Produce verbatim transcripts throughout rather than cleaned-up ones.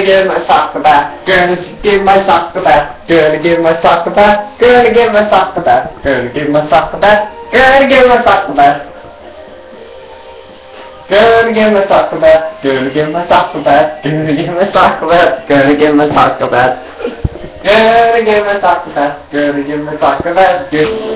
give my soccer back. Gonna give my soccer back. Gonna give my soccer back. Gonna give my soccer back. Gonna give my soccer back. Gonna give my soccer back. Gonna give my soccer back. Gonna give my soccer back. Gonna give my soccer back. Gonna give my soccer back. Gonna give my soccer back. Gonna give my soccer back.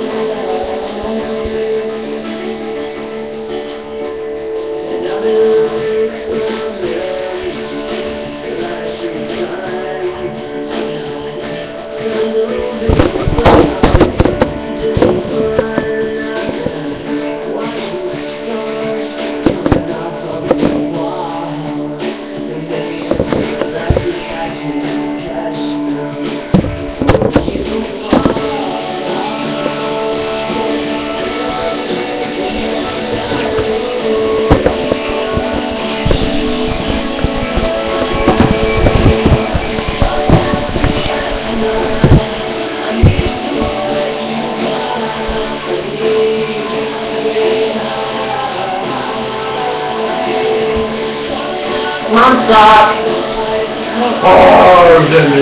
Non-stop! Oh,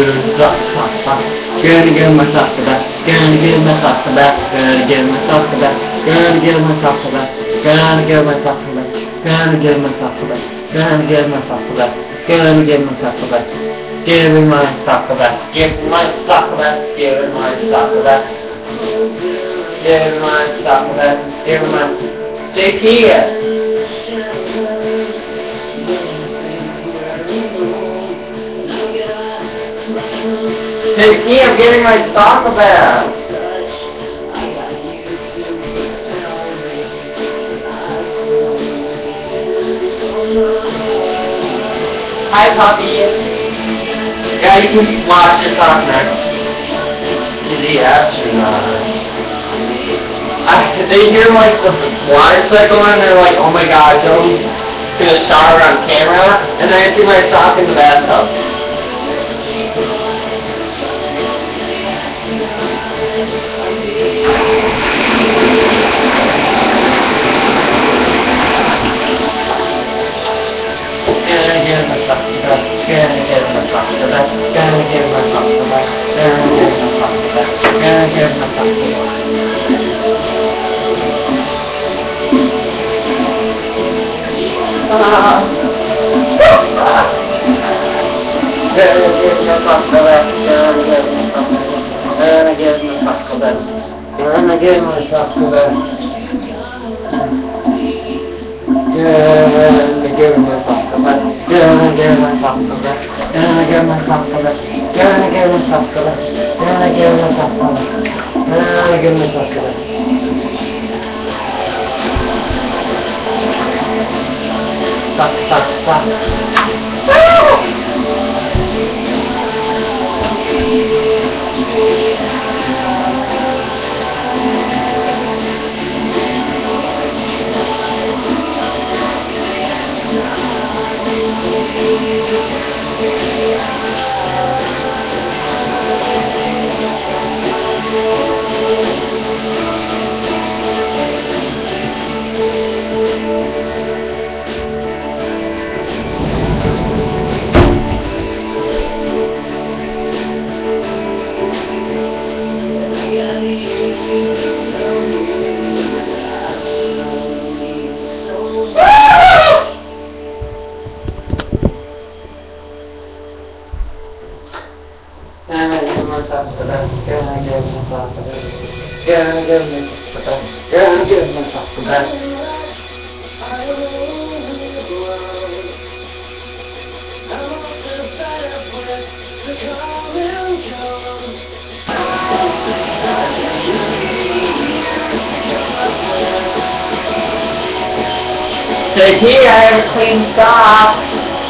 gonna give my soccer back. Gonna give my soccer back. Gonna give my soccer back. Gonna give my soccer back. Gonna give my soccer back. Gonna give my soccer back. Gonna give my soccer back. Gonna give my soccer back. Give me my soccer back. Give me my soccer back. Give me my soccer back. Give me my soccer back. Give me my... Take here! Hey, I'm getting my soccer back. Hi, puppy. Yeah, you can watch your soccer. Is he astronaut? I, they hear like the water cycle and they're like, oh my god, Joey's gonna shower on camera, and then I see my sock in the bathtub. Gonna give my soccer back. Gonna give my soccer back. Gonna give my soccer back. Gonna give my soccer back. Gonna give my soccer back. Gonna give my soccer back. Gonna give my soccer back. Stop, stop, stop. Take here, I have a clean sock.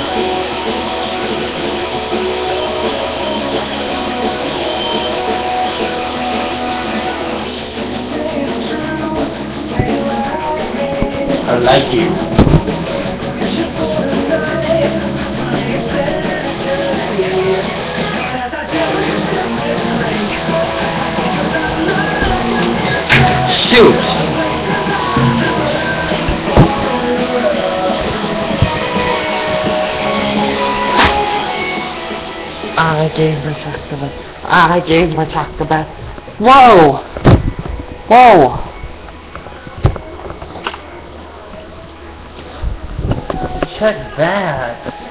I like you. Shoot. I gave myself the best. I gave myself the best. Whoa! Whoa! Check that.